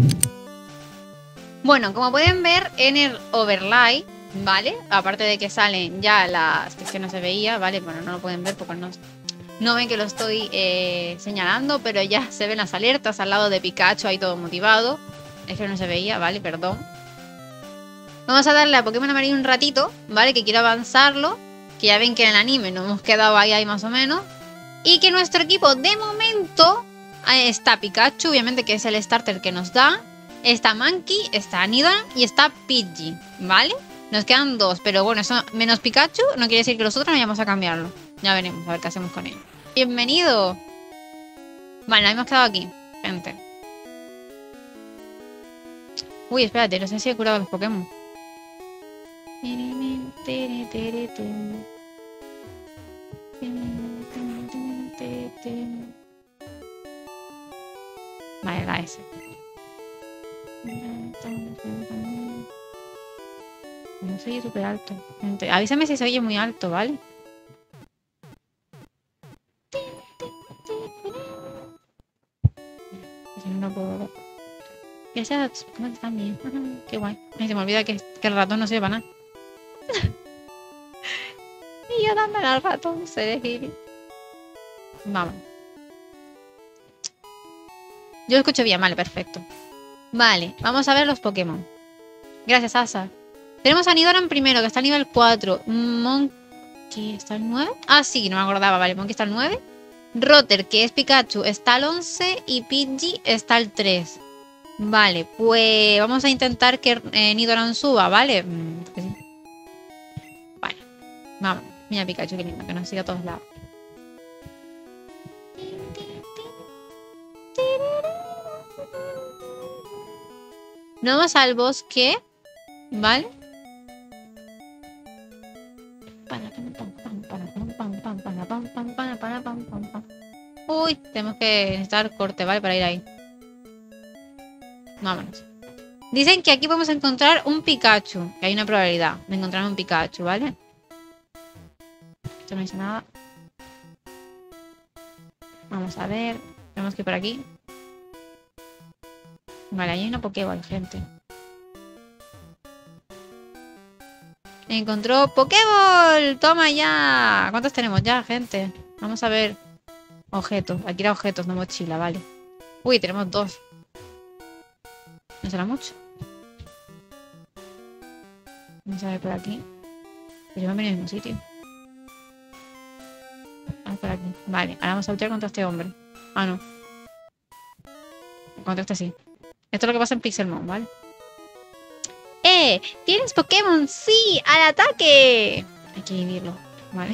Bueno, como pueden ver en el overlay, ¿vale? Aparte de que salen ya las que no se veía, ¿vale? Bueno, no lo pueden ver porque no ven que lo estoy señalando, pero ya se ven las alertas al lado de Pikachu ahí todo motivado. Es que no se veía, ¿vale? Perdón. Vamos a darle a Pokémon amarillo un ratito, ¿vale? Que quiero avanzarlo. Que ya ven que en el anime nos hemos quedado ahí más o menos. Y que nuestro equipo de momento está Pikachu, obviamente que es el starter que nos da. Está Mankey, está Nidoran y está Pidgey, ¿vale? Nos quedan dos, pero bueno, eso menos Pikachu no quiere decir que los otros no vayamos a cambiarlo. Ya veremos, a ver qué hacemos con ellos. ¡Bienvenido! Vale, nos hemos quedado aquí, gente. Uy, espérate, no sé si he curado los Pokémon. Vale, la S. No se oye súper alto. Avísame si se oye muy alto, ¿vale? No puedo. Gracias, ¿cómo están bien? Qué guay. Ay, se me olvida que el ratón no sirve para nada. Y yo dándole al ratón, se de gili. Vamos. Yo lo escucho bien, vale, perfecto. Vale, vamos a ver los Pokémon. Gracias, Asa. Tenemos a Nidoran primero, que está a nivel 4. Monkey está al 9. Ah, sí, no me acordaba, vale. Monkey está al 9. Rotter, que es Pikachu, está al 11. Y Pidgey está al 3. Vale, pues vamos a intentar que Nidoran suba, ¿vale? Sí. Vale, vamos. Mira Pikachu, qué lindo, que nos siga a todos lados. Nos vamos al bosque, ¿vale? Uy, tenemos que necesitar corte, ¿vale? Para ir ahí. Vámonos. Dicen que aquí podemos encontrar un Pikachu. Que hay una probabilidad de encontrar un Pikachu, ¿vale? Esto no dice nada. Vamos a ver. Tenemos que ir por aquí. Vale, ahí hay una Pokéball, gente. Encontró Pokéball. Toma ya. ¿Cuántos tenemos ya, gente? Vamos a ver. Objetos. Aquí era objetos, no mochila, vale. Uy, tenemos 2. No será mucho. Vamos a ver por aquí. Pero yo me he venido al mismo sitio. Vamos por aquí. Vale, ahora vamos a luchar contra este hombre. Ah, no. Contra este sí. Esto es lo que pasa en Pixelmon, ¿vale? ¿Tienes Pokémon? ¡Sí! ¡Al ataque! Hay que vivirlo, ¿vale?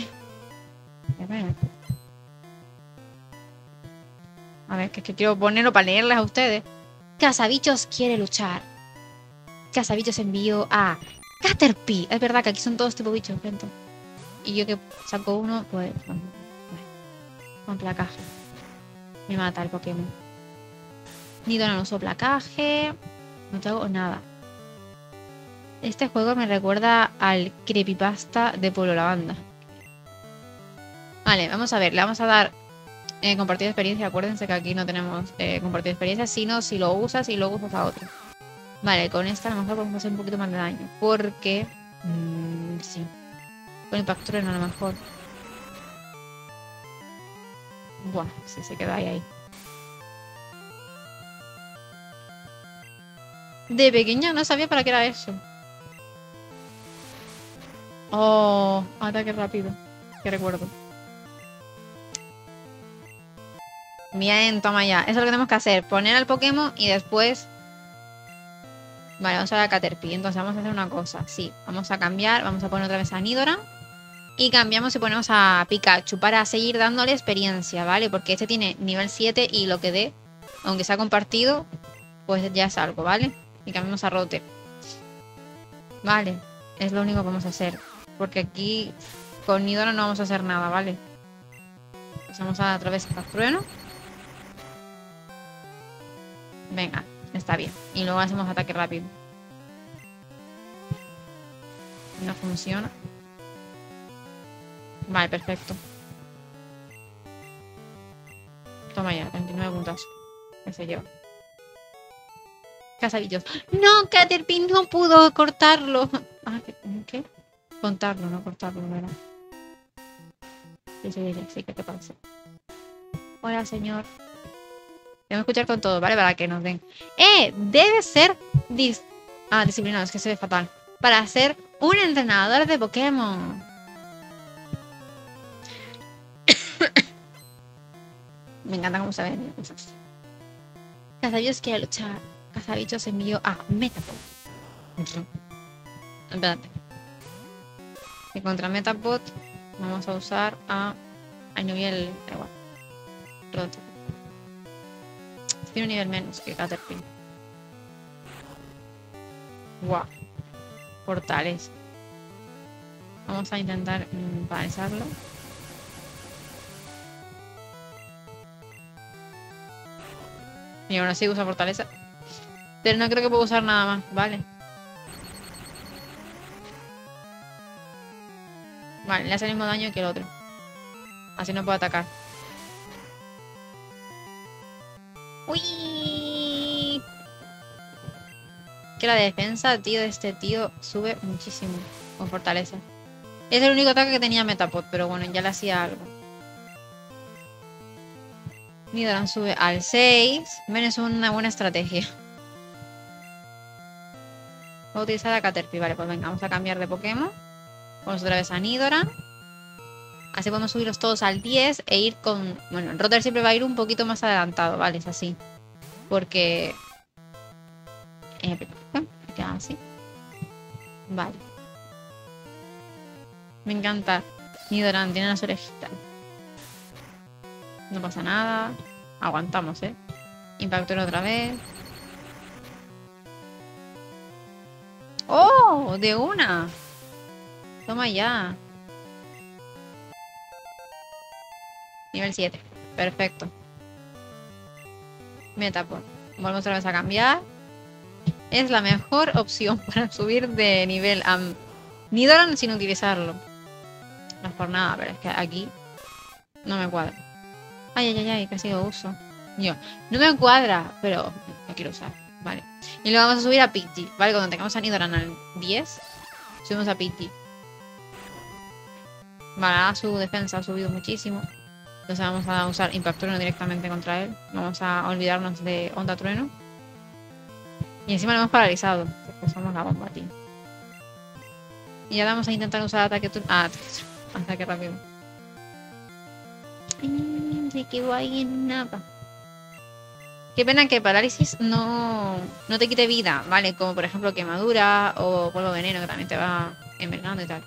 A ver, que quiero ponerlo para leerles a ustedes. Cazabichos quiere luchar. Cazabichos envió a Caterpie. Es verdad que aquí son todos tipo bichos, gente. Y yo que saco uno, pues... Bueno, con placaje. Me mata el Pokémon. Nidoran usó placaje. No te hago nada. Este juego me recuerda al creepypasta de Pueblo Lavanda. Vale, vamos a ver. Le vamos a dar compartir experiencia. Acuérdense que aquí no tenemos compartir experiencia, sino si lo usas y luego usas a otro. Vale, con esta a lo mejor podemos hacer un poquito más de daño. Porque... sí. Con impacto a lo mejor. Buah, sí, se queda ahí. De pequeña no sabía para qué era eso. Oh, ataque rápido. Que recuerdo. Bien, toma ya. Eso es lo que tenemos que hacer. Poner al Pokémon y después... Vale, vamos a ver a Caterpie. Entonces vamos a hacer una cosa. Sí, vamos a cambiar. Vamos a poner otra vez a Nidoran. Y cambiamos y ponemos a Pikachu para seguir dándole experiencia, ¿vale? Porque este tiene nivel 7 y lo que dé, aunque sea compartido, pues ya es algo, ¿vale? Y cambiamos a Rote. Vale, es lo único que vamos a hacer. Porque aquí con Nidoran no vamos a hacer nada, ¿vale? Pasamos a otra vez a Trueno. Venga, está bien. Y luego hacemos ataque rápido. No funciona. Vale, perfecto. Toma ya, 29 puntos. Que se lleva. cazabichos. ¡No! Caterpie no pudo cortarlo. Ah, ¿qué? Contarlo, no cortarlo, ¿verdad? Sí, ¿qué te pasa? Hola, señor. Tengo que escuchar con todo, ¿vale? Para que nos den. Debe ser disciplinado, es que se ve fatal. Para ser un entrenador de Pokémon. Me encanta cómo se ven cosas. Cazabichos quiere luchar. Cazabichos envió a Metapod. Espérate. Y contra Metapod vamos a usar a nivel igual. Roto. Tiene un nivel menos que Caterpie. Guau. Portales. Vamos a intentar paralizarlo. Y aún así usa fortaleza. Pero no creo que pueda usar nada más, vale. Vale, le hace el mismo daño que el otro. Así no puede atacar. ¡Uy! Que la defensa, tío, de este tío sube muchísimo con fortaleza. Es el único ataque que tenía Metapod, pero bueno, ya le hacía algo. Nidoran sube al 6. Menos una buena estrategia. Voy a utilizar a Caterpie. Vale, pues venga, vamos a cambiar de Pokémon. Vamos otra vez a Nidoran. Así podemos subirlos todos al 10 e ir con... Bueno, el Rotter siempre va a ir un poquito más adelantado, ¿vale? Es así. Porque... queda así. Vale. Me encanta. Nidoran tiene las orejitas. No pasa nada. Aguantamos, ¿eh? Impactor otra vez. ¡Oh! ¡De una! Toma ya. Nivel 7. Perfecto. Metapod. Volvemos otra vez a cambiar. Es la mejor opción para subir de nivel a Nidoran sin utilizarlo. No es por nada, pero es que aquí no me cuadra. Ay, casi lo uso. Yo, no me cuadra, pero lo quiero usar. Vale. Y lo vamos a subir a Pidgey. Vale, cuando tengamos a Nidoran al 10, subimos a Pidgey. Vale, su defensa ha subido muchísimo. Entonces vamos a usar Impact Trueno directamente contra él. Vamos a olvidarnos de Onda Trueno. Y encima lo hemos paralizado. Porque somos la bomba, tío. Y ahora vamos a intentar usar ataque ataque rápido. Se quedó ahí en nada. Qué pena que parálisis no te quite vida, ¿vale? Como por ejemplo quemadura o polvo veneno que también te va envenenando y tal.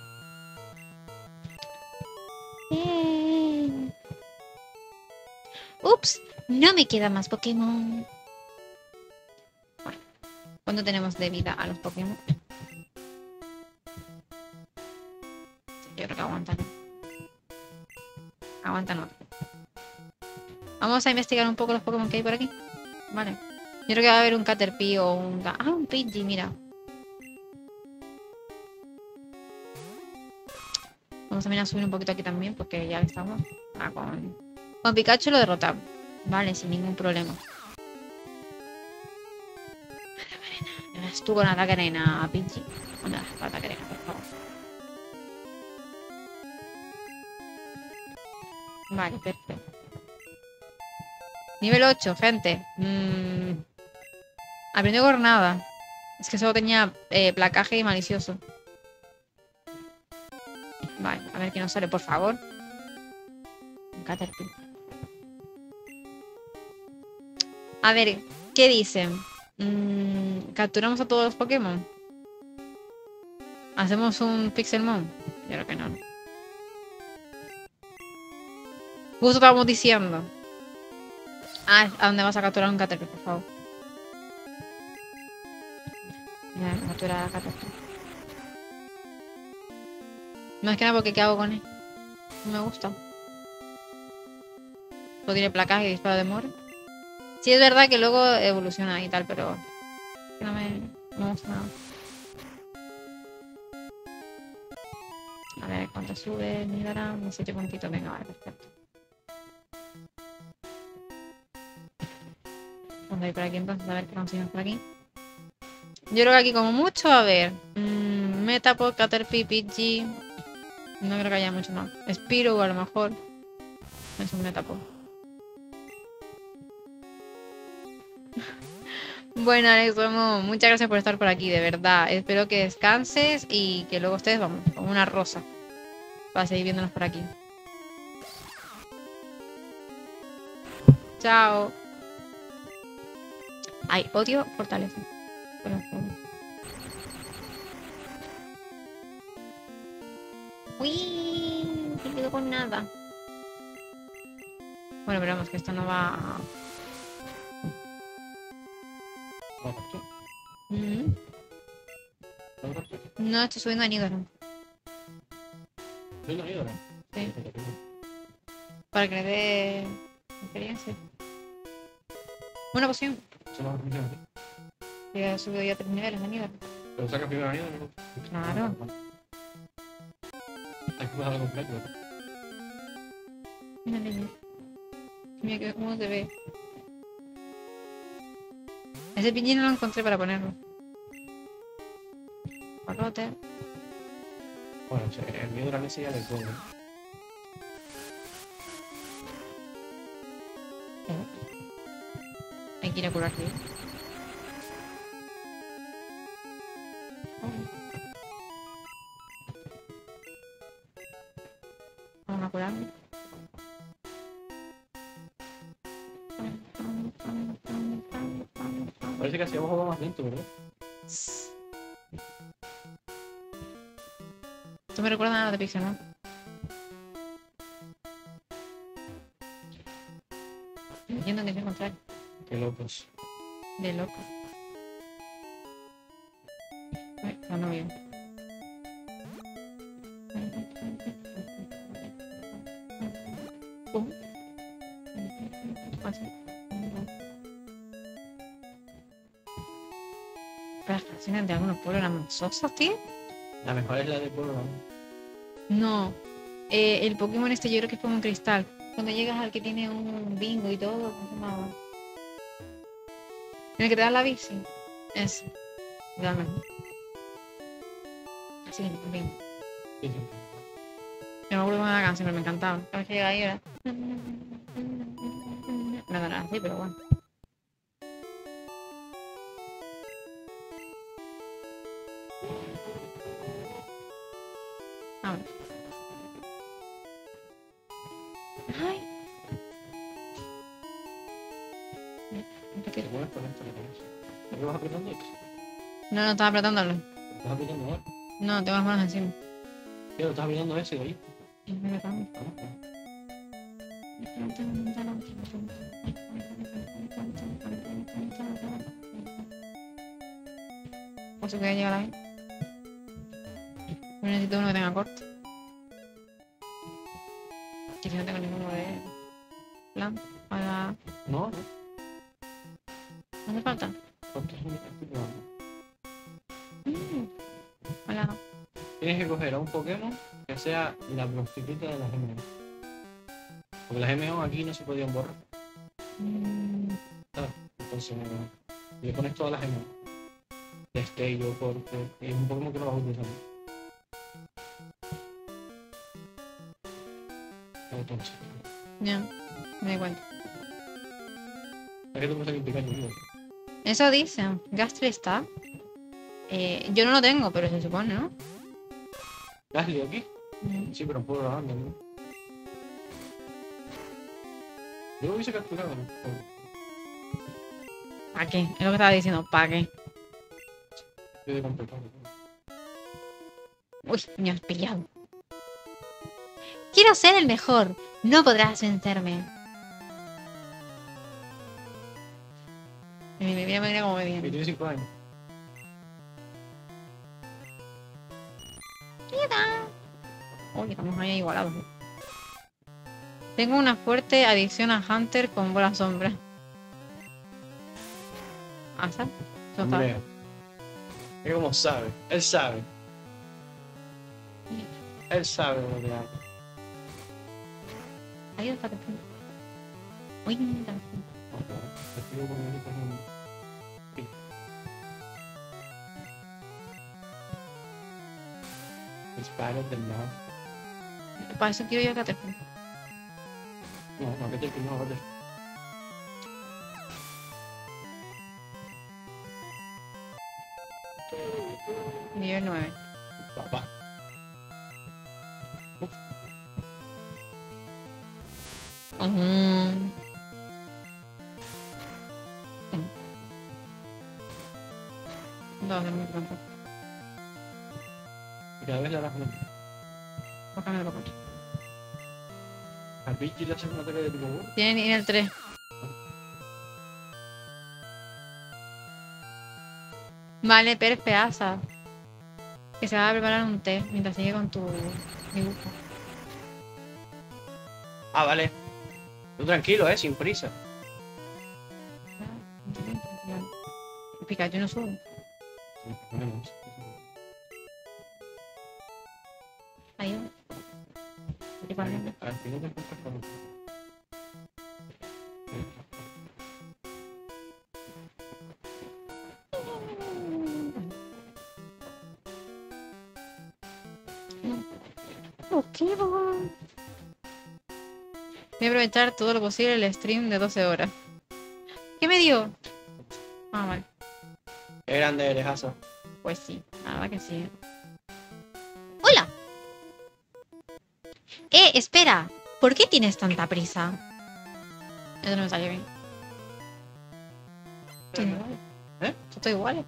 Ups, no me queda más Pokémon. Bueno, ¿cuánto tenemos de vida a los Pokémon? Yo creo que aguantan. Aguantan otro. Vamos a investigar un poco los Pokémon que hay por aquí. Vale. Yo creo que va a haber un Caterpie o un... Ah, un Pidgey, mira. Vamos a subir un poquito aquí también porque ya estamos. Con Pikachu lo derrotamos. Vale, sin ningún problema. Eres tú con ataque arena, Pidgey. Onda, ataque arena, por favor. Vale, perfecto. Nivel 8, gente. Aprendió Gornada. Es que solo tenía placaje y malicioso. Vale, a ver qué nos sale, por favor. Un Caterpie. A ver, ¿qué dicen? ¿Capturamos a todos los Pokémon? ¿Hacemos un Pixelmon? Yo creo que no. Justo estábamos diciendo. ¿A dónde vas a capturar un Caterpie, por favor? Mira, capturar a Caterpie. No es que nada porque ¿qué hago con él? No me gusta. Solo tiene placaje y disparo de mora. Sí, es verdad que luego evoluciona y tal, pero no me gusta nada. A ver cuánto sube, Nidoran, 17 puntitos. Venga, vale, perfecto. Vamos a ir por aquí entonces, a ver qué conseguimos por aquí. Yo creo que aquí como mucho, a ver. Metapod, Caterpie, Pidgey. No creo que haya mucho más. Spiro a lo mejor. Es un Metapod. Bueno, Alex, Romo, muchas gracias por estar por aquí, de verdad. Espero que descanses y que luego ustedes, vamos, como una rosa. Para seguir viéndonos por aquí. Chao. Ay, odio fortaleza. Uy, no quedo con nada. Bueno, pero vamos, que esto no va. Mm. No, estoy subiendo a Nidoran. ¿Soy una ídola? Sí. Para que le dé experiencia. Una poción. Eso no es función. Ya he subido ya 3 niveles de Nidoran. Pero sacas primero ídola, ¿no? Claro. Hay que jugarlo completo, ¿no? Mira, niña. Mira cómo se ve. Ese Pidgey no lo encontré para ponerlo. Palote. Bueno, el mío durante ese ya le pongo. Hay que ir a curar aquí. Vamos a curarme. Parece que hacíamos juego más lento, ¿verdad? Tú me recuerdas a la de Pixel, ¿no? Entiendo que es encontrar. Qué locos. De loco. Ay, no veo. Así. Pero las canciones de algunos pueblos eran más sosas, tío. La mejor es la de Polo, ¿no? No. El Pokémon este yo creo que es como un cristal. Cuando llegas al que tiene un bingo y todo, ¿cómo se llamaba? En el que te da la bici. Ese. Dame. Sí, un bingo. Sí, sí. Yo me acuerdo de una canción, pero me encantaba. Cada vez que llega ahí era. No era nada así, pero bueno. Ahora. Ay. ¿Te mueves con esto? ¿No te vas apretando esto? No, no estaba apretándolo. ¿Lo estás apretando ahora? No, tengo las manos encima. ¿Qué? ¿Lo estás apretando ese de ahí? Y me apretando. Pues se puede llegar ahí. Pero necesito uno que tenga corte. Que si no tengo ninguno de plan para. No, no. ¿No hace falta? Porque es un Hola. Tienes que coger a un Pokémon que sea la prostituta de las MO. Porque las MO aquí no se podían borrar. ¿Sabes? Entonces le pones todas las MO. Destello, corte. Y es un Pokémon que no vas a utilizar. Entonces, Ya, me di cuenta. ¿a qué te pasa aquí picando, tío? Eso dicen. Gastly está. Yo no lo tengo, pero se supone, ¿no? ¿Gasly aquí? Sí, pero puedo grabarlo, ¿no? Yo lo hubiese capturado, ¿no? ¿Para qué? Es lo que estaba diciendo. ¿Para qué? Yo de completado. Uy, me has pillado. Quiero ser el mejor. No podrás vencerme. Mira cómo me Y viene. tiene 5 años. Uy, estamos ahí igualados. Tengo una fuerte adicción a Hunter con bola sombra. ¿Asa? Hombre, es como sabe. Él sabe. Él sabe lo que hace. Ahí está. Uy, mira. Disparos del lado. Para eso quiero yo que te... No, vete el no, vete. Nivel 9. Papá. Dos de muy pronto. Y cada vez le harás menos. Bájame de loco. Al bicho le haces un ataque de tipo boom. Tienen nivel 3. Vale, Pérez Peasa. Que se va a preparar un té mientras sigue con tu dibujo. Ah, vale. Tú tranquilo, sin prisa. Pikachu no sube. Sí, ponemos. Ahí va. Igualmente. Al final te encuentras con... Voy a aprovechar todo lo posible el stream de 12 horas. ¿Qué me dio? Ah, vale. Qué grande eres, Asa. Pues sí, la verdad que sí. ¡Hola! Espera. ¿Por qué tienes tanta prisa? Eso no me salió bien. Estoy igual. Estoy igual.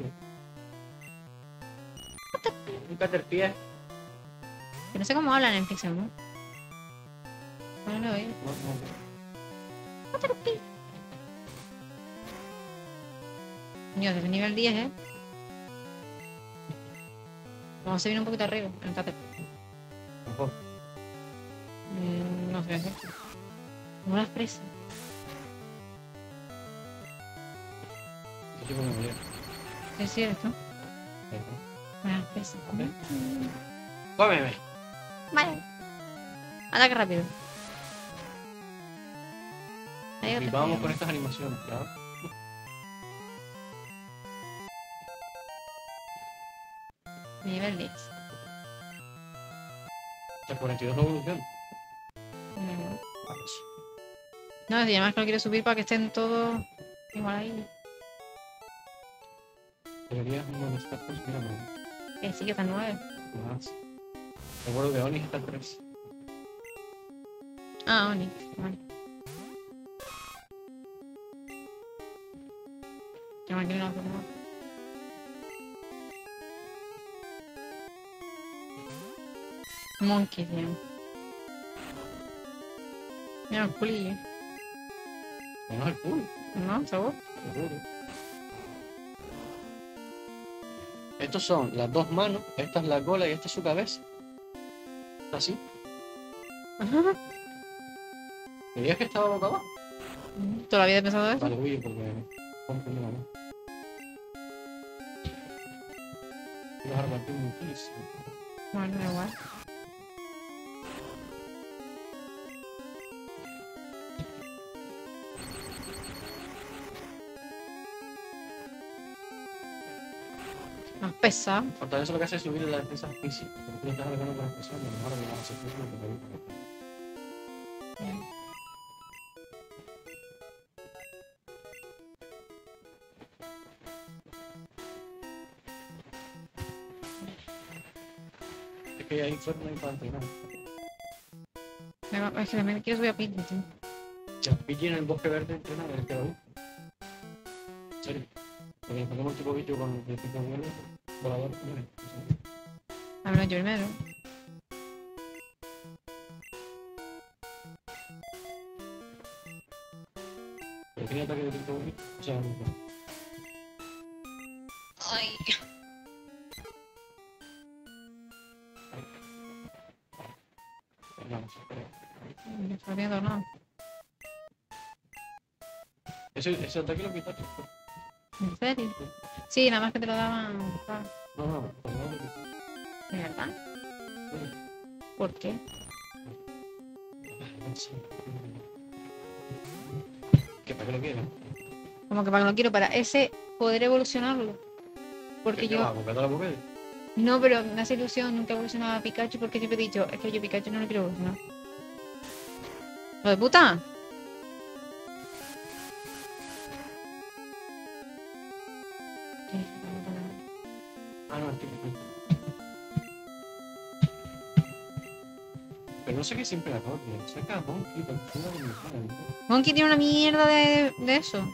Un caterpie. Que no sé cómo hablan en ficción, ¿no? No lo oí. Dios, desde nivel 10, ¿eh? Vamos a subir un poquito arriba, en el cáter. Mejor. No sé. No las presas. Yo tengo una idea. Sí, sí, eres tú. Me las presas. Cómeme. Vale. Ataque rápido. Ahí Y vamos con estas animaciones, claro. Nivel 10. O sea, 42 evolución. No, es además que no quiero subir para que estén todos igual ahí. Deberías molestar pues mira, no. Que sí, que están 9. Más. Recuerdo que Onix está 3. Ah, Oni. Vale. Qué mal que no lo hacemos. Monkey, tío. Mira, el culillo. No es el pool. ¿No? ¿Seguro? Seguro. Estos son las dos manos, esta es la cola y esta es su cabeza. Así. ¿Creías que estaba boca abajo? ¿Todavía he pensado eso? Vale, huye porque compro una mano. Vas a repartir muchísimo. Bueno, da igual. Más pesado. Fortaleza lo que hace es subir la defensa física. Porque tú le estás agregando con la expresión y a lo mejor le vas a hacer físico porque es que ahí fuera no hay para entrenar. Es que también quiero subir a Pidgey, tío. Ya, Pidgey en el bosque verde entrenar, el que lo vi. En serio. Porque le ponemos tipo bicho con el tipo de volador. Hablo yo primero. Pero tiene ataque de tipo bicho. O sea, no. Ay. Vamos, Me está viendo nada. ese ataque lo quitaste. ¿En serio? Sí, nada más que te lo daban. No, pues no lo quitaste. ¿De verdad? ¿Por qué? ¿Que para qué lo quieren? Como que para que no quiero para ese poder evolucionarlo. Porque ¿Qué yo. va? ¿Buscando la mujer? No, pero me hace ilusión, nunca he evolucionado a Pikachu porque siempre he dicho, es que yo Pikachu no lo quiero evolucionar. ¿Lo de puta? Ah, no, estoy perfecto. Pero no sé qué siempre la copia. Saca a Monkey para que tenga evolución. Monkey tiene una mierda de eso.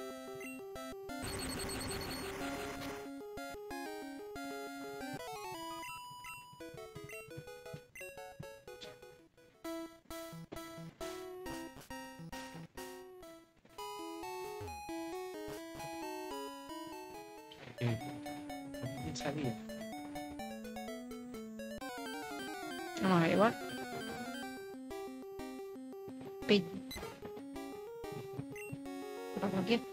¿Quién sabía? Vamos a ver, igual. Pi- ¿Qué pasa aquí?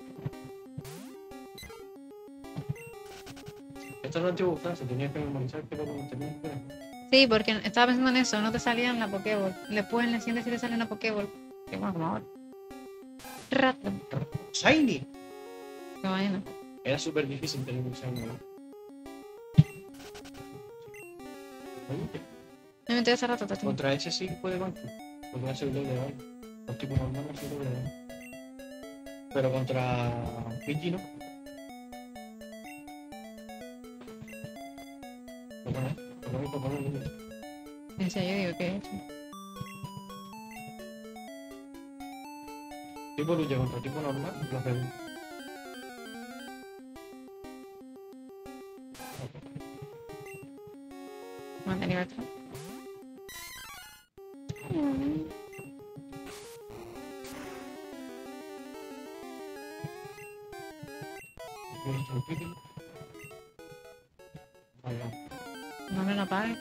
Esto no es antiguo se tenía que memorizar que lo tenía que ver. Sí, porque estaba pensando en eso, no te salía en la Pokéball. Después en la siguiente sí te sale en la Pokéball. Que bueno, como ahora. Rato. ¡Shiny! Qué vaina. Era súper difícil tener un Shiny. Me metí hace rato, te Contra ese sí puede banco. Porque va a ser doble banco. Los tipos normales no doble banco. Pero contra Pidgey no. Lo pones. En serio, digo que es. Tipo lucha contra tipo normal, lo hacemos. Mantén libertad. No me lo apagues.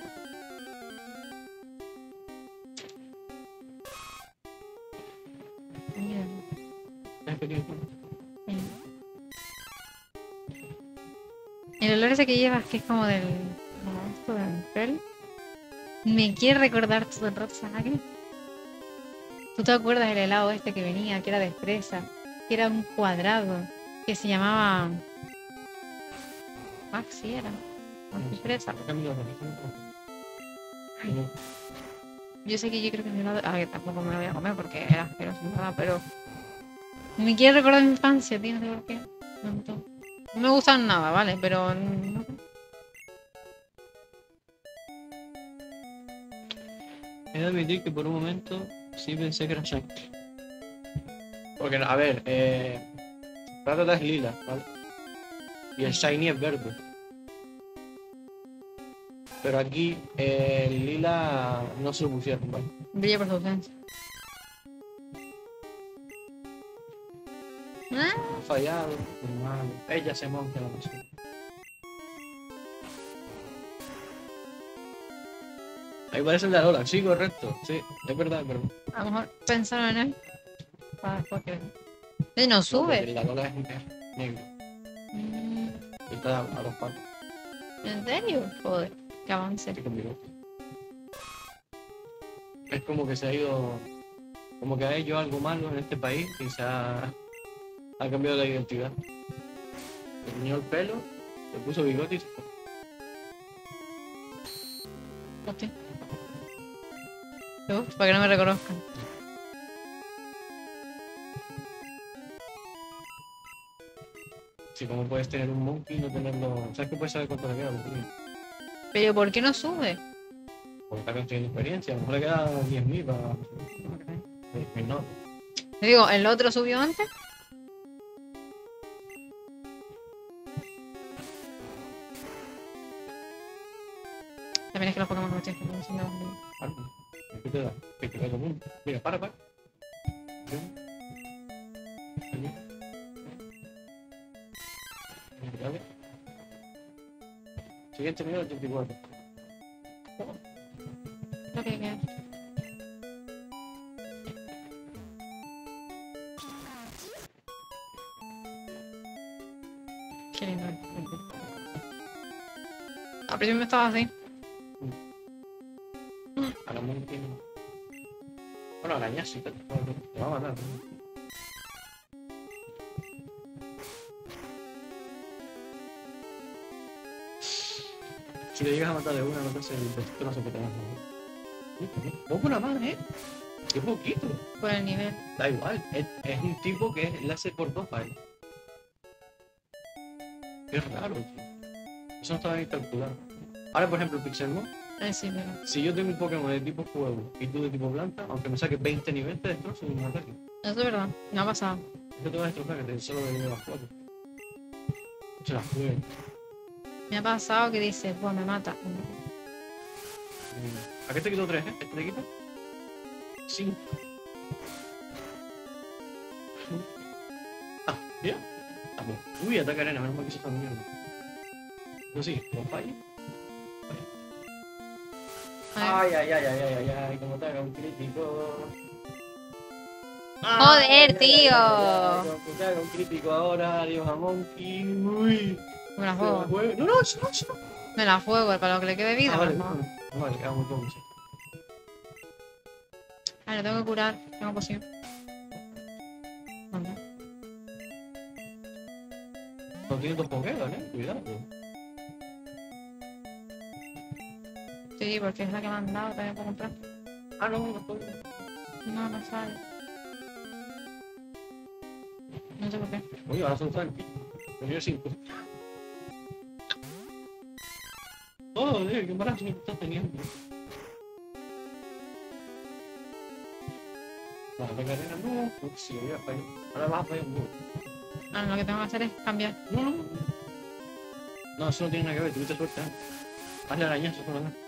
El olor ese que llevas, que es como del. Como esto del pelo. Me quiere recordar todo el rato Sage. ¿Tú te acuerdas del helado este que venía, que era de fresa? Que era un cuadrado, que se llamaba. Maxi era. Maxi fresa. Yo sé que yo creo que mi helado. A ver, tampoco me lo voy a comer porque era asqueroso, ¿verdad? Pero. Me quiere recordar mi infancia, tío, no sé por qué. No me gustan nada, ¿vale? Pero. No. He de admitir que por un momento sí pensé que era Shiny. Porque, a ver, Rattata es lila, ¿vale? Y el Shiny es verde. Pero aquí el lila no se lo pusieron, ¿vale? Brilla por su ausencia. Ha fallado, normal. Ella se monta la música. Ahí parece el de Alola, sí, correcto. Sí, es verdad, pero. A lo mejor pensaron en él. Para después que. No No, sube. porque el de Alola es negro. Y está a los patos. ¿En serio? Joder, qué avance. Estoy conmigo. Es como que se ha ido. Como que ha hecho algo malo en este país y ha cambiado la identidad. Se tiñó el pelo, se puso bigote y se fue. Hostia. Uf, para que no me reconozcan. Sí, como puedes tener un monkey y no tenerlo. ¿Sabes que puedes saber cuánto le queda? Pero ¿por qué no sube? Porque está construyendo experiencia. A lo mejor le queda 10.000 para. No. Te digo, ¿el otro subió antes? También es que los Pokémon no tienen que haciendo. ¿Qué te da? ¿Qué te da común? Mira, para. Siguiente nivel 84. Lo que queda. Qué lindo. Al principio estaba así. A la monkey. Bueno, arañas sí, te va a matar. Si le llegas a matar de una, no te hace el destrozo que te vas a dar. Poco una más, ¿eh? Qué poquito. Por el nivel. Da igual, es un tipo que le hace por 2 a él. Qué raro, tío. Eso no estaba bien calculado. Ahora, por ejemplo, Pixelmon, Sí, pero... si yo tengo un Pokémon de tipo fuego y tú de tipo planta, aunque me saque 20 niveles, te destrozo en un ataque. Eso es verdad. No ha pasado. ¿Qué te va a destrozar? Que te solo de las 4. Se las juegue. Me ha pasado que dice, pues me mata. ¿A qué te quito 3, ¿Este te quita? 5. Ah, mira. Ah, pues. Uy, ataca arena, menos mal que eso está mierda. No, sí, ¿lo fallo? Ay, ay, ay, ay, ay, ay, como te haga un crítico. Joder, tío. Como te haga un crítico ahora, adiós a Monkey. Uy. Me la Se la juego. juega. No, no, eso no, eso no. Me la juego, para lo que le quede vida. Ah, vale, me la juego. no, vale, queda muy poco, sí. A ver, tengo que curar. Tengo poción. Anda. No tiene 2 Pokémon, cuidado. Sí, porque es la que me han dado también para comprar. Ah, no, no puedo. No, no sale. No sé por qué. Oye, ahora son tranqui. Pero yo 5. Joder, qué embarazo me estás teniendo. Vale, la arena no. Uy, sí, voy a fallar. Ahora vas a fallar un poco. Ah, lo que tengo que hacer es cambiar. No, no. No, eso no tiene nada que ver, tuviste suerte, Hazle arañazo por acá.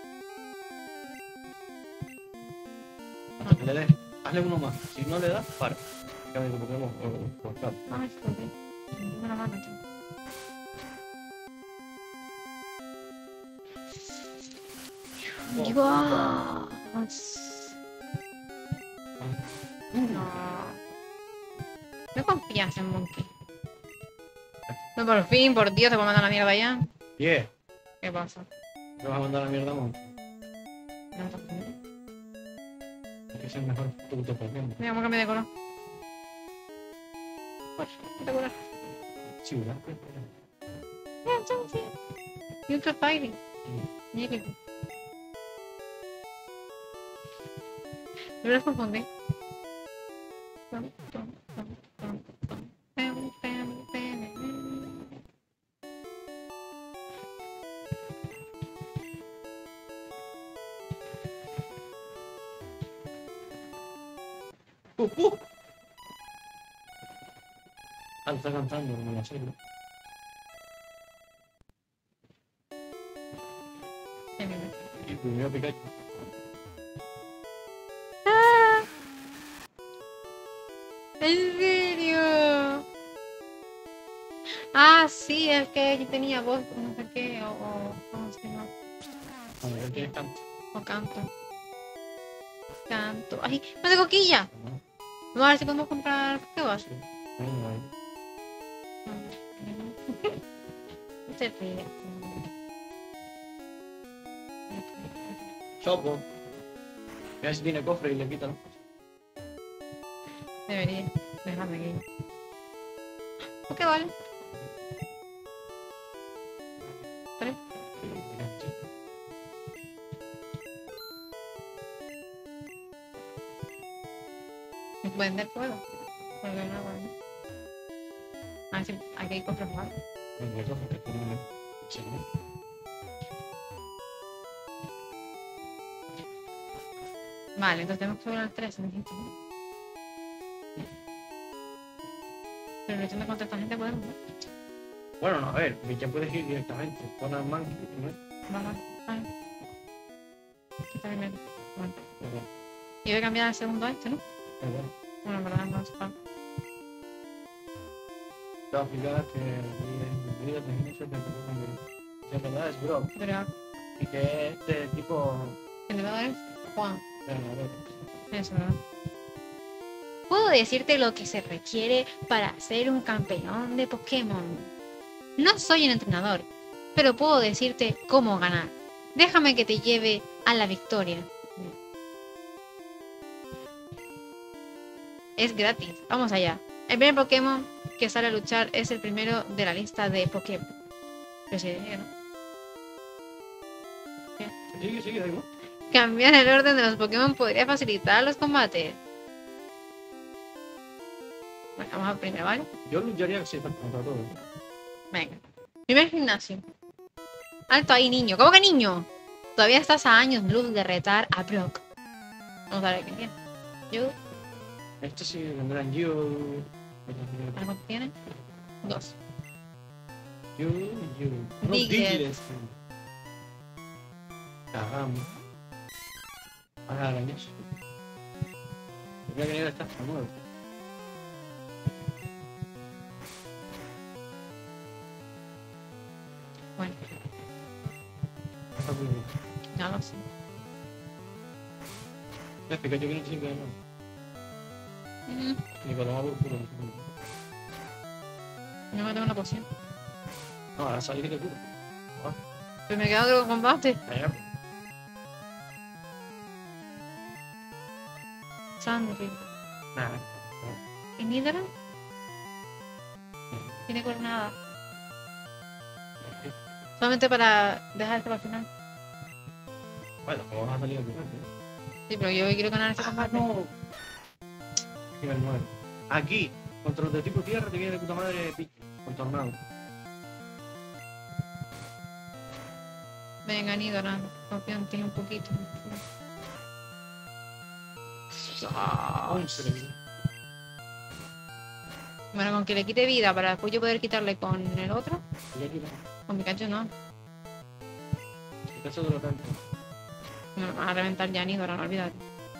Hasta que le des. Hazle uno más. Si no le das, para. Cambia tu Pokémon por claro. Ay, joder. Me la mano, tío. Dios. No. No confías en Monkey. No, por fin, por Dios, te voy a mandar la mierda ya. 10. ¿Qué pasa? Me vas a mandar a la mierda, Mon. No te confío. Es que es el mejor puto Pokémon. Mira, vamos a cambiar de color. Pues, espectacular. Sí, ¿verdad? Ultra Fighting. Mira. Yo los confundí. Ah, está cantando, no me la sé, ¿no? Y primero Pikachu. ¡Ah! ¿En serio? Ah, sí, es que yo tenía voz, no sé qué, o ¿cómo se llama? A ver, tienes canto. O canto. Canto. ¡Ay! ¡No de coquilla! No, Vamos a ver si podemos comprar Pokéballs. no, no. No te ríes. Chopo. Mira si tiene cofre y le quitan. Debería. Déjame aquí. Pokéball. 3. Vender puedo. Porque no, bueno. A ver si aquí hay cofres más. Venga, cofre, que tiene. Sí, ¿no? Vale, entonces tenemos que subir al 3, me dijiste, ¿no? Pero luchando contra esta gente podemos, ¿no? Bueno, no, a ver, ya puedes ir directamente. Pon al Monkey, ¿no? Vamos. Vale. Está bien. Bueno. Pero, Y voy a cambiar al segundo a este, ¿no? bueno. Bueno, en verdad no está. Te voy a explicar que mi vida te inicio de que en verdad es Brock. Pero Y que este tipo. el de es Juan. Entrenador. Eso, ¿verdad? Puedo decirte lo que se requiere para ser un campeón de Pokémon. No soy un entrenador, pero puedo decirte cómo ganar. Déjame que te lleve a la victoria. Es gratis. Vamos allá. El primer Pokémon que sale a luchar es el primero de la lista de Pokémon. Pero sí, ¿no? Sigue, da igual. Cambiar el orden de los Pokémon podría facilitar los combates. Bueno, vamos a primero, ¿vale? Yo lucharía que sí, contra todo. Venga. Primer gimnasio. Alto ahí, niño. ¿Cómo que niño? Todavía estás a años luz de retar a Brock. Vamos a ver quién tiene. Yo. Esto sí vendrán yo. ¿Algo que tiene? 2. Yo. No, Diglett. Diglett. Cagamos. Ahora arañas. Tendría que ir a esta nueva. Bueno, Está muy bien. ya lo sé. Me explica yo que no sirve de nada. Ni para tomar por culo. No me tengo una poción. No, ahora salí que te curo. Pero me quedo con combate. Allá. Sandry. Nada. ¿Y Nidoran? Tiene coronada. Solamente para dejar esto para el final. Bueno, pues vamos a salir al final. Sí, pero yo quiero ganar este combate. No. Nivel 9. Aquí, contra los de tipo tierra, te viene de puta madre Pique, con tornado. Venga, Nidoran. Confío en ti un poquito. 11 le quito. Bueno, con que le quite vida para después yo poder quitarle con el otro. Y aquí no. Con Pikachu no. Eso de lo tanto. Me van a reventar ya Nidoran, no olvidate.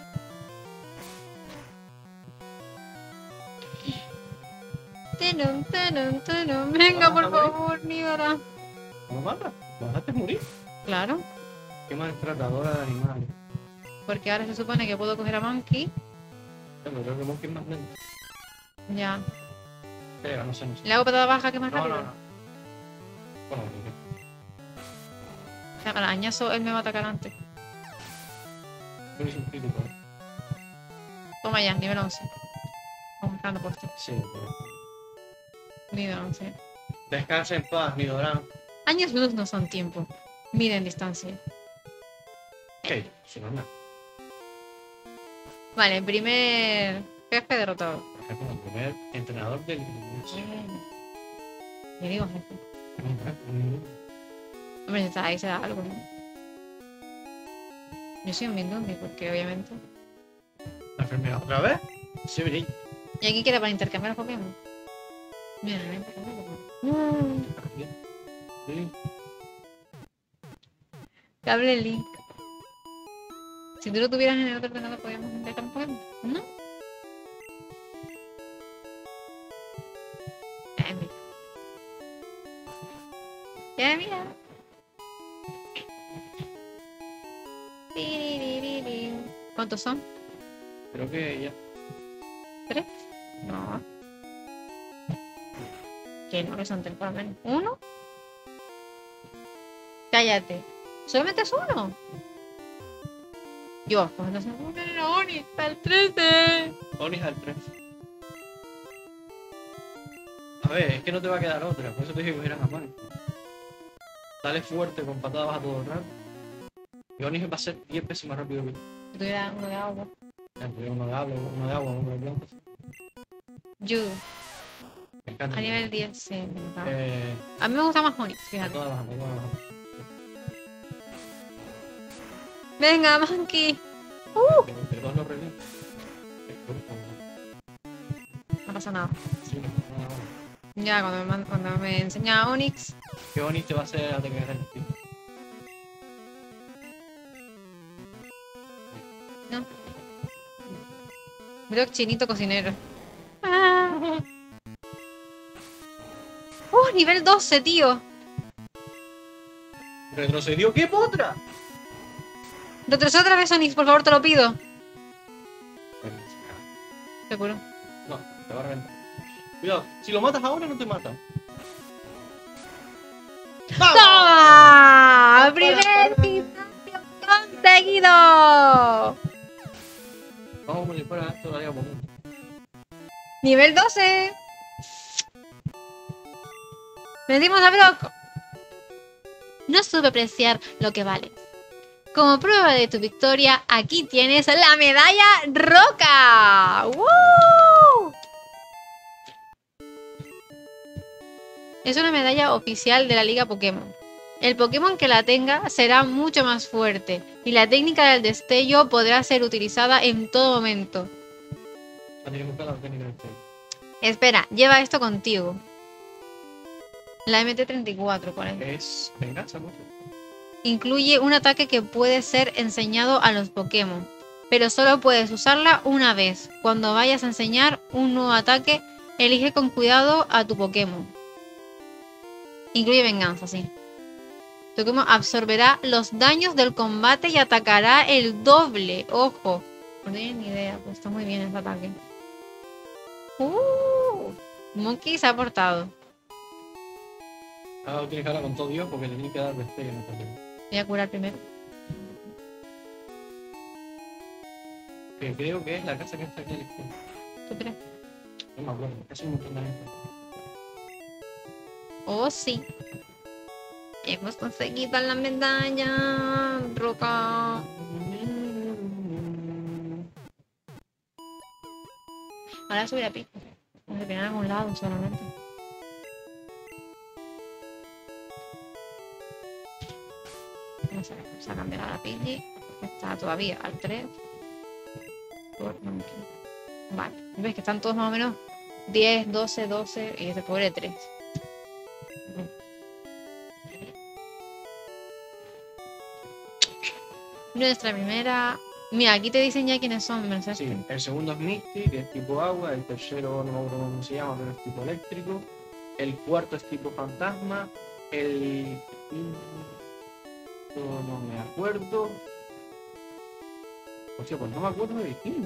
Tenum. Venga, por favor, Nidoran. ¿No mata? ¿Lo dejaste morir? Claro, Qué maltratadora de animales. porque ahora se supone que puedo coger a Monkey. Pero creo que Monkey es más lento. Ya. Pega, no sé. Le hago patada baja que es más No, rápido. no, no. Bueno, O sea, arañazo, él me va a atacar antes. yo hice un crítico. Toma ya, nivel 11. Vamos buscando por ti. Sí, pero... Nivel 11. Descansa en paz, Nidoran. Años luz no son tiempo. Miden distancia. Ok, si no es nada. Vale, primer jefe derrotado. Por ejemplo, el primer entrenador del universo. Le digo jefe. Hombre, si está ahí se da algo, ¿no? Yo soy un Mindundi, porque obviamente. ¿La enfermedad otra vez? Sí, veréis. ¿Y aquí quiere para intercambiar Pokémon? Mira, no intercambiar Pokémon. Sí. Cable Link. Si tú lo tuvieras en el otro ordenador, podríamos intercambiar Pokémon. ¿No? Mira. Ya, mira. ¿Cuántos son? Creo que ya. ¿3? No. Que no, que son 3 por lo menos. ¿1? Cállate. ¿Solamente es uno? Yo, pues no sé. No, Oni, está el 13. Onis al 3. A ver, es que no te va a quedar otra. Por eso te dije que cogieras a mano. Dale fuerte con patadas bajas todo el rato. Y Onis va a ser 10 veces más rápido que tú. Si tuviera uno de agua. Uno de agua, uno de blanco. Yu, Me encanta. a nivel 10, sí, me encanta. A A mí me gusta más Onix, fíjate. todas las Venga, Monkey. Pero todos los revientan. No pasa nada. Sí, no. Ya, cuando me enseña Onix. Qué Onis te va a hacer a tener el tío. No. Brock chinito cocinero. Ah. Nivel 12, tío. ¿Retrocedió? ¿Qué potra? Retrocede otra vez, Onix, por favor, te lo pido. Seguro. No, te va a reventar. Cuidado, si lo matas ahora no te mata. ¡Toma! ¡Primer gimnasio conseguido! Vamos a poner fuera esto todavía por uno. Nivel 12. Vendimos a Brock. No supe apreciar lo que vale. Como prueba de tu victoria, aquí tienes la medalla Roca. ¡Woo! Es una medalla oficial de la Liga Pokémon. El Pokémon que la tenga será mucho más fuerte y la técnica del destello podrá ser utilizada en todo momento. Tienes que buscar la técnica del destello. Espera, lleva esto contigo. La MT-34, ¿cuál es? Es venganza, ¿no? Incluye un ataque que puede ser enseñado a los Pokémon, pero solo puedes usarla una vez. Cuando vayas a enseñar un nuevo ataque, elige con cuidado a tu Pokémon. Incluye venganza, sí. Tu Pokémon absorberá los daños del combate y atacará el doble. Ojo. No tienes ni idea, pues está muy bien ese ataque. Monkey se ha portado. Ahora tienes que hablar con todo Dios porque le tienes que dar destello en esta película. Voy a curar primero. Que creo que es la casa que está aquí a la izquierda. ¿Tú crees? No me acuerdo, casi un montón de gente. Oh, sí. Hemos conseguido la medalla Roca. Ahora subir a pico. Vamos a terminar en algún lado solamente. Vamos a cambiar a la Pidgey. Está todavía al 3. Por Monkey. Vale. ¿Ves que están todos más o menos 10, 12, 12 y este pobre 3? Nuestra primera... Mira, aquí te dicen ya quiénes son, Mercedes. Sí, el segundo es Misty, que es tipo agua. El tercero no me acuerdo cómo se llama, pero es tipo eléctrico. El cuarto es tipo fantasma. El quinto no me acuerdo. O sea, pues no me acuerdo del quinto.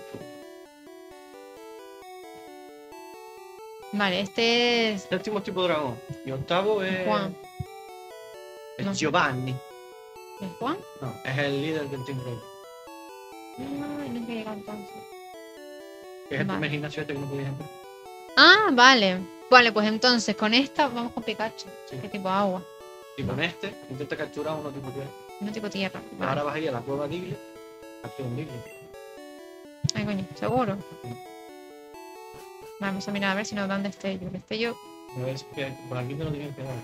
Vale, este es Séptimo es tipo dragón. Y octavo es... Juan. Es No sé. Giovanni. ¿Es Juan? No, es el líder del Team Rocket. No, no es que llega entonces. Que es el Vale. primer gimnasio este que no podías entrar. Ah, vale. Vale, pues entonces con esta vamos con Pikachu. Sí. Que tipo agua. Y con este, intenta capturar a uno tipo tierra. No tipo tierra. Vale. Ahora vas a ir a la cueva Diglett. Captura un Diglett. Ay, coño, seguro. Vamos a mirar a ver si nos dan destello. Destello. A ver si por aquí te lo tienen que dar.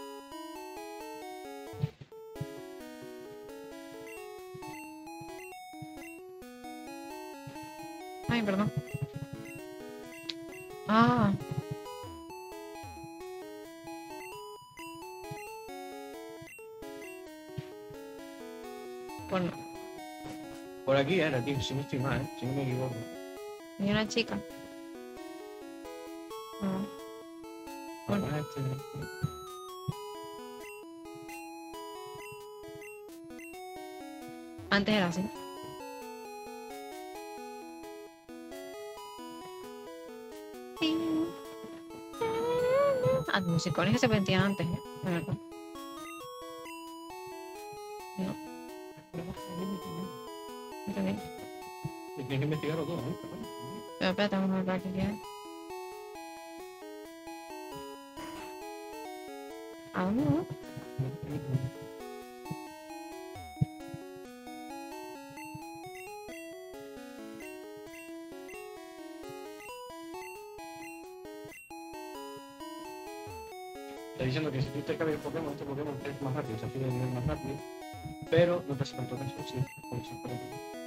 Ay, perdón. Ah. Pues no. Por aquí era, tío, si no estoy mal, si no me equivoco. Ni una chica. No. Bueno. Ahora este... Antes era así. Ah, musicones que se metían antes, de verdad. No, entendí. Tienes que investigarlo todo, ¿no? Pero espérate, vamos a ver aquí qué hay. ¿A dónde no? Está diciendo que si tú te cambias Pokémon, este Pokémon es más rápido, se sube de nivel más rápido, pero no te hace tanto caso, sí, por eso, por eso.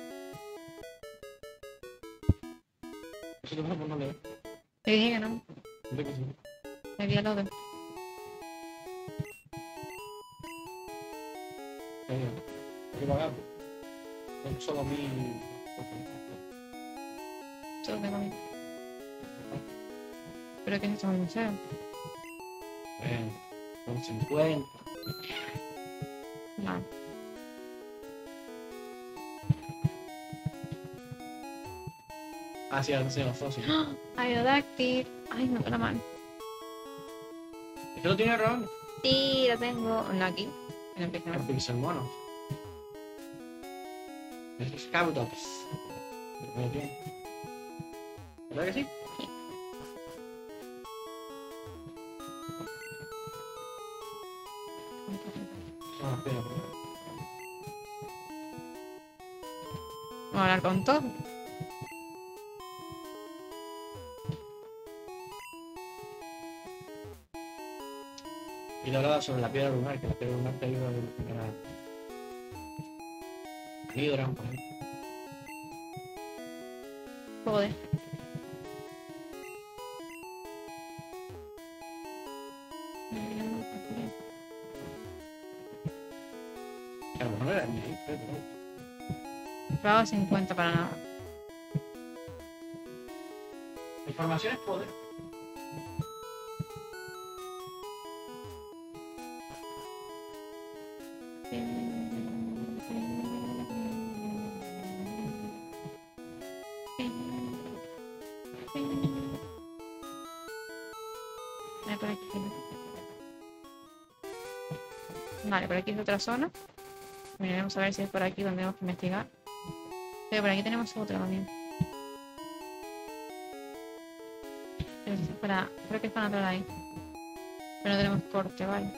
Eso te pasa por no leer. Te dije que no. ¿De qué sí? Me había lo de. Hay que pagar. Son solo 1000. Todo tengo a mí. ¿Pero qué es esto en el museo? Son 50. Vale. Ah, sí, ahora sí, los fósiles. Aerodáctil. Ay, me la mano. ¿Es que lo tiene Ron? Sí, la tengo. No, aquí. En el pixel. El Pixel Mono. Es Scoutops. Lo tiene. ¿Verdad que sí? Ah, espera. Vamos a hablar con todo. Y le hablaba sobre la piedra lunar, que la piedra lunar te ayuda a evolucionar a Nidoran, por ejemplo. Joder. Que a lo mejor no era ni ahí, pero... Pago 50 para nada. Información es poder. Por aquí. Vale, por aquí es otra zona. Miraremos a ver si es por aquí donde tenemos que investigar. Pero por aquí tenemos otra también. Pero es para, creo que es para entrar ahí. Pero no tenemos corte, vale.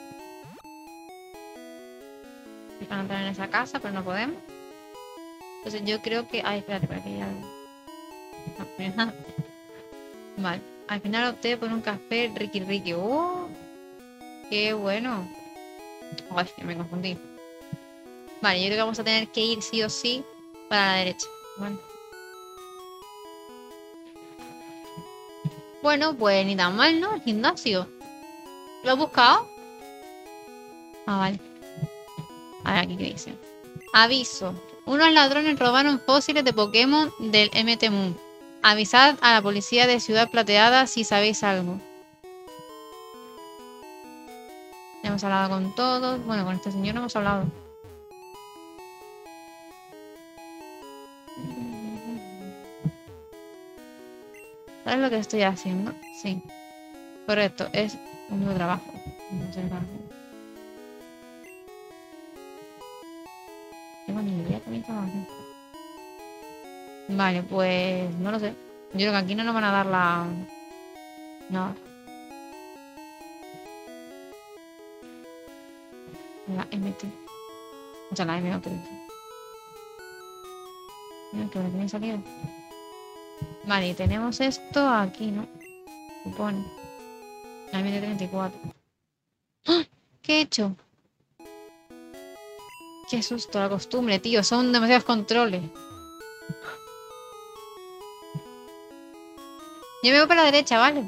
Es para entrar en esa casa, pero no podemos. Entonces yo creo que... Ay, espérate, por aquí hay algo. No, mira. Vale. Al final opté por un café Ricky Ricky. ¡Oh! ¡Qué bueno! Ay, ya me confundí. Vale, yo creo que vamos a tener que ir sí o sí para la derecha. Bueno, pues ni tan mal, ¿no? El gimnasio. ¿Lo has buscado? Ah, vale. A ver, aquí qué dice. Aviso. Unos ladrones robaron fósiles de Pokémon del MT Moon. Avisad a la policía de Ciudad Plateada si sabéis algo. Hemos hablado con todos. Bueno, con este señor no hemos hablado. ¿Sabes lo que estoy haciendo? Sí. Correcto, es un nuevo trabajo. No sé nada. Tengo ni idea que me estaba haciendo. Vale, pues no lo sé. Yo creo que aquí no nos van a dar la... No. La MT. O sea, la MO, creo. Mira, que ahora tiene salida. Vale, y tenemos esto aquí, ¿no? Supone. La MT-34. ¡Ah! ¿Qué he hecho? Qué susto, la costumbre, tío. Son demasiados controles. Yo me voy para la derecha, ¿vale?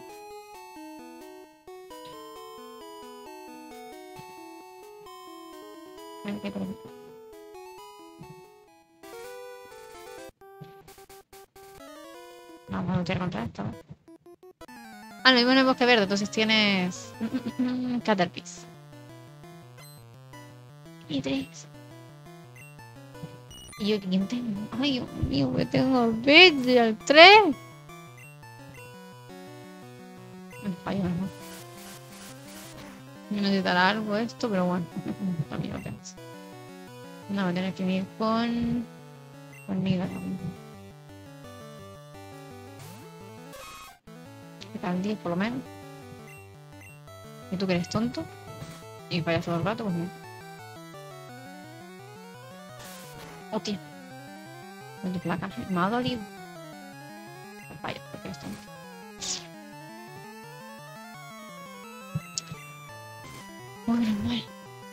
A ver qué por aquí. Vamos a luchar contra esto, ¿no? Ah, lo mismo en el bosque verde, entonces tienes... Caterpies. Y 3. ¿Y yo quién tengo? Ay, Dios mío, que tengo verde al 3. Me fallo, ¿no? Me necesitará algo esto, pero bueno. También lo tenemos. No, voy a tener que ir con... Conmigo también. ¿Qué tal? 10 por lo menos. ¿Y tú que eres tonto? Y fallas todo el rato, pues no. Hostia. Multiplacaje. Me ha dolido. Vaya, porque eres tonto. Muy mal.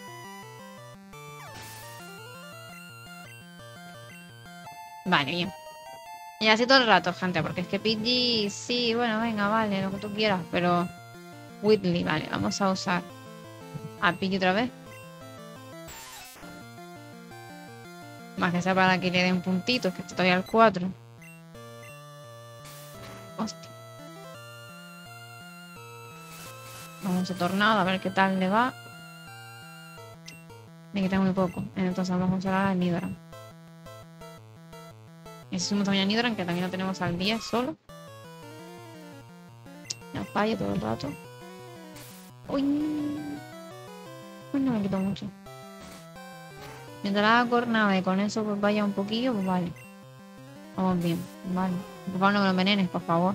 Vale, bien. Y así todo el rato, gente, porque es que Pidgey, sí, bueno, venga, vale, lo que tú quieras, pero Whitley, vale, vamos a usar a Pidgey otra vez. Más que sea para que le den puntitos, que estoy al 4. Hostia. Vamos a Tornado, a ver qué tal le va. Me quita muy poco, entonces vamos a usar a Nidoran. Y si sumamos también a Nidoran, que también lo tenemos al 10 solo. No falla todo el rato. Uy. Pues no me quito mucho. Mientras haga Cornada y con eso pues vaya un poquillo, pues vale. Vamos bien, vale. Por favor no me lo envenenes, por favor.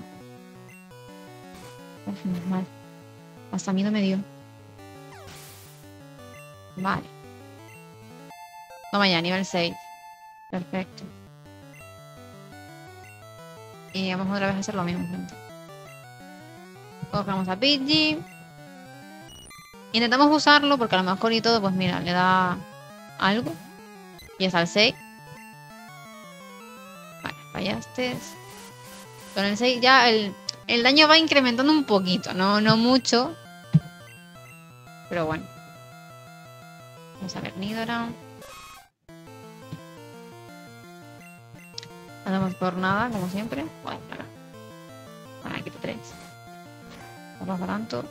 Uf, mal. Hasta miedo me dio. Vale. Toma ya, nivel 6. Perfecto. Y vamos otra vez a hacer lo mismo, gente. Cogemos a Pidgey. Intentamos usarlo porque a lo mejor y todo, pues mira, le da algo. Y es al 6. Vale, fallaste. Con el 6 ya el daño va incrementando un poquito, no mucho. Pero bueno. Vamos a ver, Nidoran. Hacemos por nada, como siempre. Bueno, claro. Vale, aquí 3. No pasa tanto.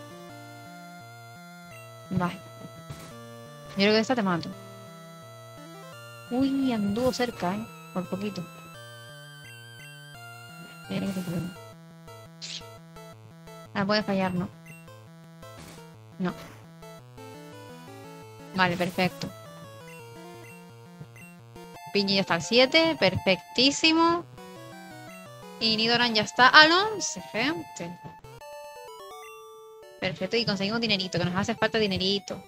Vale. Yo creo que esta te mato. Uy, anduvo cerca, por poquito. Tiene que tener. Ahora puede fallar, ¿no? No. Vale, perfecto. Pidgey ya está al 7, perfectísimo. Y Nidoran ya está al 11, gente. Perfecto, y conseguimos dinerito, que nos hace falta dinerito.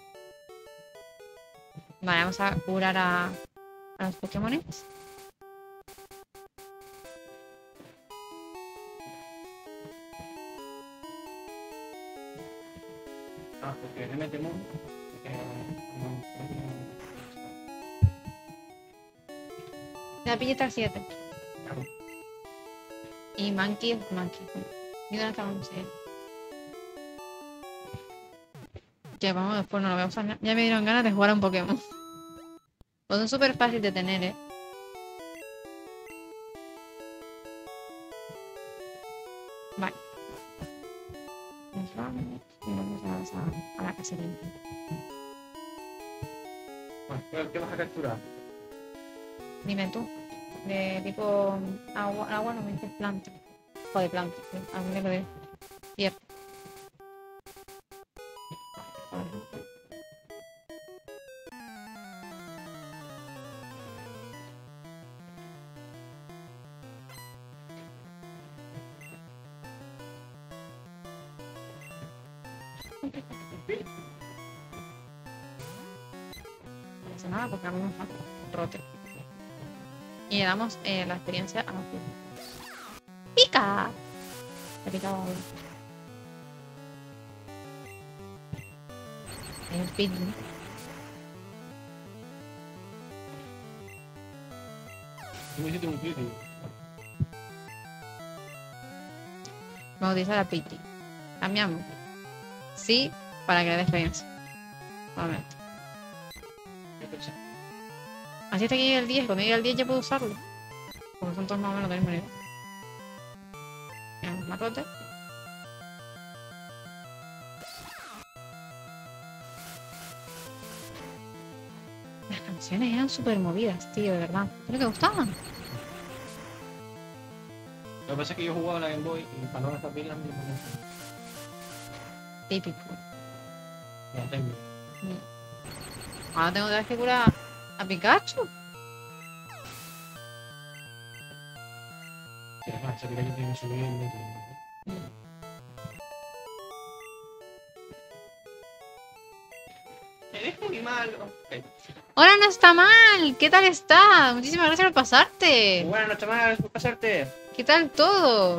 Vale, vamos a curar a los Pokémones. Porque le metemos. La Pidgey está al 7. Y Monkey es Monkey. Nidoran está al 11. Que vamos, después no lo voy a usar. Ya me dieron ganas de jugar a un Pokémon. Pues son súper fáciles de tener, Vale. Nos vamos y vamos a la cacería. Bueno, ¿qué vas a capturar? Dime tú. De tipo agua no me dices planta. Joder, planta. Sí. A mí me lo de tierra. No pasa nada porque a mí me falta rote. Y le damos la experiencia a los ¡Pica! Se picaba ahora. El Pidgey. Tú me hiciste un Pidgey. Vamos a utilizar a Pidgey. Cambiamos. Sí, para que le dé experiencia. Normalmente. Así hasta que llegue el 10. Cuando llegue el 10 ya puedo usarlo. Porque son todos más o menos del mismo nivel. Miramos, matote. Las canciones eran súper movidas, tío, de verdad. ¿Pero te gustaban? Lo que pasa es que yo jugaba la Game Boy y para no gastar pilas me ponía. Típico. Ya tengo. Ahora tengo otra vez que curar a Pikachu. Sí, además, esa pila que tiene que subir el metro. Eres muy malo. ¡Hola, no está mal! ¿Qué tal está? Muchísimas gracias por pasarte. Bueno, no está mal, por pasarte. ¿Qué tal todo?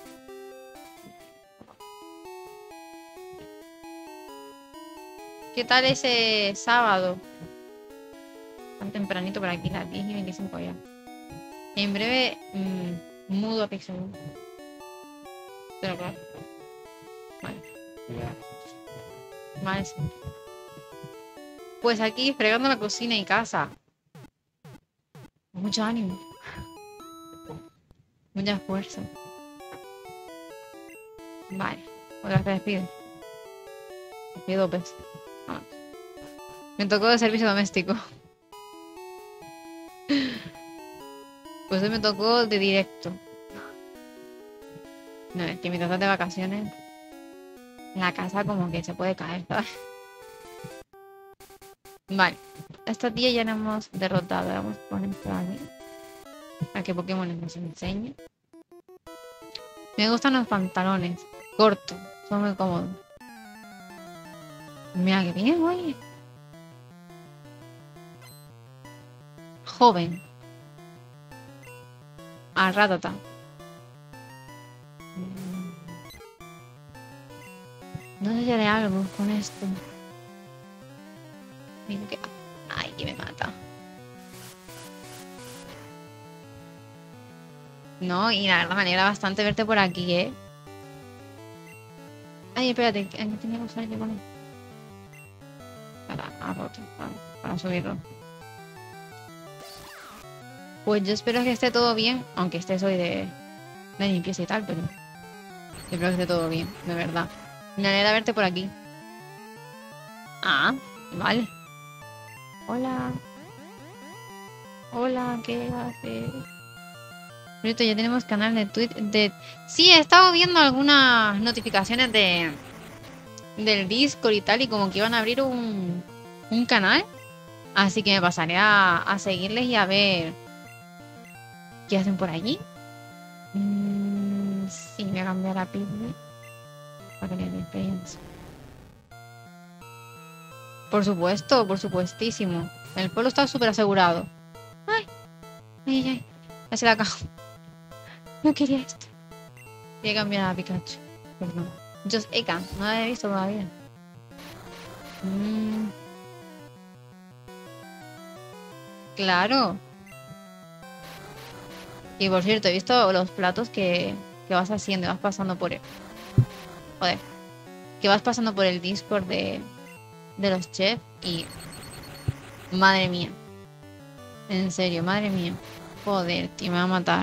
¿Qué tal ese sábado? Tan tempranito por aquí, las 10:25 ya. En breve, mudo a Pixel. Pero claro. Vale. Vale, sí. Pues aquí, fregando la cocina y casa. Mucho ánimo. Mucha fuerza. Vale. Otra vez te despido. Te despido 2 veces. Vamos. Me tocó de servicio doméstico. Pues hoy me tocó de directo. No, es que mientras estás de vacaciones, la casa como que se puede caer, ¿sabes? Vale. Esta tía ya la hemos derrotado. Vamos a poner por aquí. A qué Pokémon nos enseñe. Me gustan los pantalones. Cortos. Son muy cómodos. Mira que bien, oye. Joven. A Rattata. Entonces haré algo con esto. Mira que... Ay, que me mata. No, y la verdad me alegra bastante verte por aquí, ¿eh? Ay, espérate, ¿qué tenía que usar yo con él? Para subirlo. Pues yo espero que esté todo bien, aunque esté hoy de limpieza y tal, pero yo espero que esté todo bien, de verdad. Me alegra verte por aquí. Ah, vale. Hola. Hola, ¿qué haces? Ahorita ya tenemos canal de Twitter. Sí, he estado viendo algunas notificaciones del Discord y tal, y como que iban a abrir un canal. Así que me pasaré a seguirles y a ver qué hacen por allí. Sí, me voy a cambiar a Pidgey para que le dé experiencia. Por supuesto, por supuestísimo. El pueblo está súper asegurado. Ay, ay, ay. Ya se la cago. No quería esto. Voy a cambiar a Pikachu. Perdón. Just Eka, no la he visto todavía. Claro. Y por cierto, he visto los platos que vas haciendo, vas pasando por el... Joder. Que vas pasando por el Discord de los chefs y... Madre mía. En serio, madre mía. Joder, tío, me va a matar.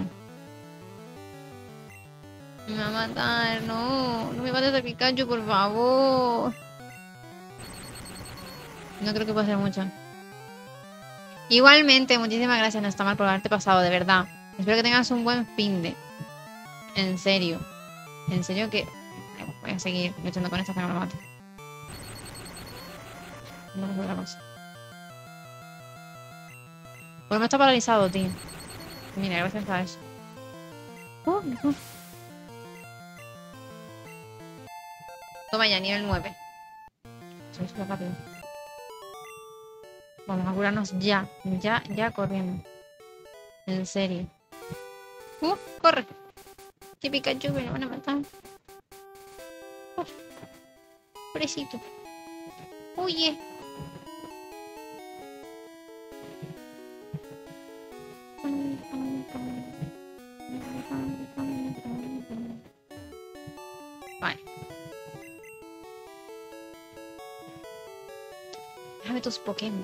Me va a matar, no. No me mates a Pikachu, por favor. No creo que pueda ser mucho. Igualmente, muchísimas gracias, no está mal por haberte pasado, de verdad. Espero que tengas un buen finde. En serio. En serio que... Voy a seguir luchando con esto hasta que no me mate. No me otra cosa. Bueno, me está paralizado, tío. Mira, gracias a eso. No. Toma ya, nivel 9. Eso es súper rápido. Vamos a curarnos ya. Ya corriendo. En serio. Corre. Que Pikachu me lo van a matar. Pobrecito. Huye. Vale. Déjame tus Pokémon.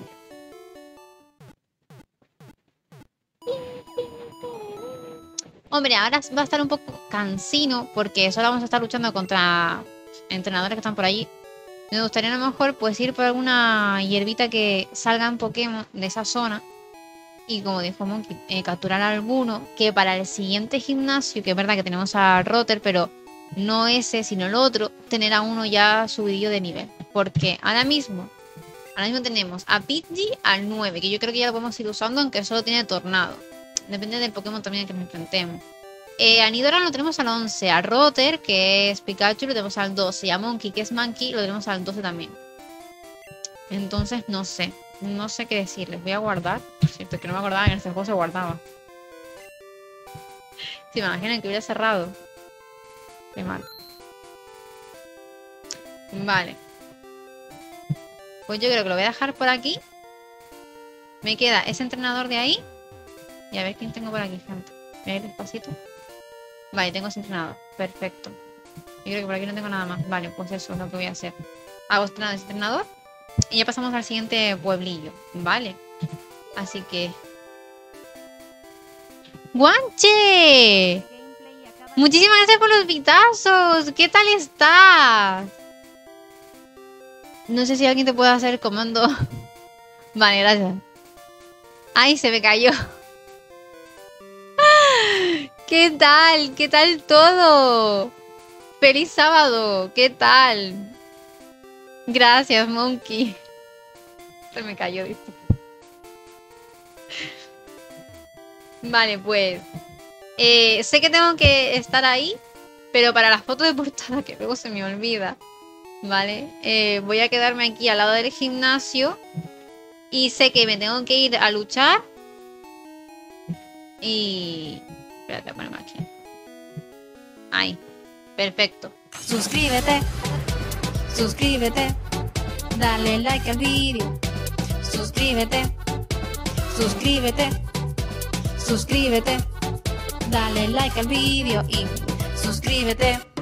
Hombre, ahora va a estar un poco cansino porque solo vamos a estar luchando contra entrenadores que están por allí. Me gustaría a lo mejor pues ir por alguna hierbita que salgan Pokémon de esa zona. Y como dijo Monkey, capturar a alguno que para el siguiente gimnasio, que es verdad que tenemos a Rotter, pero no ese, sino el otro, tener a uno ya subidillo de nivel. Porque ahora mismo tenemos a Pidgey al 9, que yo creo que ya lo podemos ir usando, aunque solo tiene Tornado. Depende del Pokémon también al que nos enfrentemos. A Nidoran lo tenemos al 11, a Rotter, que es Pikachu, lo tenemos al 12, y a Monkey, que es Monkey, lo tenemos al 12 también. Entonces, no sé qué decirles. Voy a guardar. Por cierto, que no me acordaba que en este juego se guardaba. Si me imaginan que hubiera cerrado. Qué mal. Vale. Pues yo creo que lo voy a dejar por aquí. Me queda ese entrenador de ahí. Y a ver quién tengo por aquí, gente. Voy a ir despacito. Vale, tengo ese entrenador. Perfecto. Yo creo que por aquí no tengo nada más. Vale, pues eso es lo que voy a hacer. Hago ese entrenador. Y ya pasamos al siguiente pueblillo, ¿vale? Así que... ¡Guanche! Muchísimas gracias por los vitazos. ¿Qué tal estás? No sé si alguien te puede hacer comando. Vale, gracias. ¡Ay, se me cayó! ¿Qué tal? ¿Qué tal todo? ¡Feliz sábado! ¿Qué tal? Gracias, Monkey. Se me cayó, ¿viste? Vale, pues... sé que tengo que estar ahí, pero para las fotos de portada, que luego se me olvida, ¿vale? Voy a quedarme aquí al lado del gimnasio. Y sé que me tengo que ir a luchar. Y... Espérate, ponemos aquí. Ahí. Perfecto. Suscríbete. suscríbete, dale like al vídeo, suscríbete, suscríbete, suscríbete, dale like al vídeo y suscríbete.